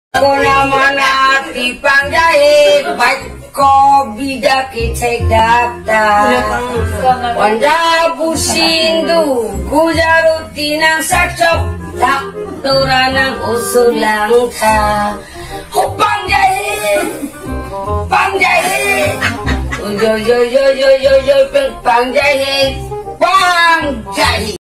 Kona mana di pangjahit baik ko bida kicek daftar wanda busindu gujarutinang sakcok tak turanang usulang ka pangjahit yo pangjahit